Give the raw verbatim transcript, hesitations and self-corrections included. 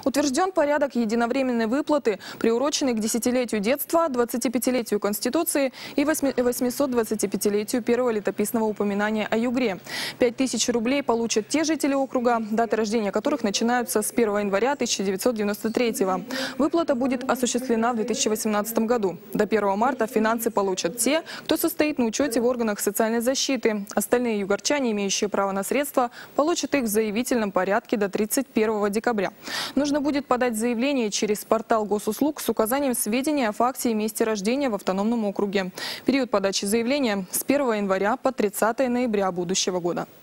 Утвержден порядок единовременной выплаты, приуроченный к десятилетию детства, двадцатипятилетию Конституции и восьмисотдвадцатипятилетию первого летописного упоминания о Югре. Пять тысяч рублей получат те жители округа, даты рождения которых начинаются с первого января тысяча девятьсот девяносто третьего. Выплата будет осуществлена в две тысячи восемнадцатом году. До первого марта финансы получат те, кто состоит на учете в органах социальной защиты. Остальные югорчане, имеющие право на средства, получат их в заявительном порядке до тридцать первого декабря. Нужно будет подать заявление через портал госуслуг с указанием сведений о факте и месте рождения в автономном округе. Период подачи заявления с первого января по тридцатое ноября будущего года.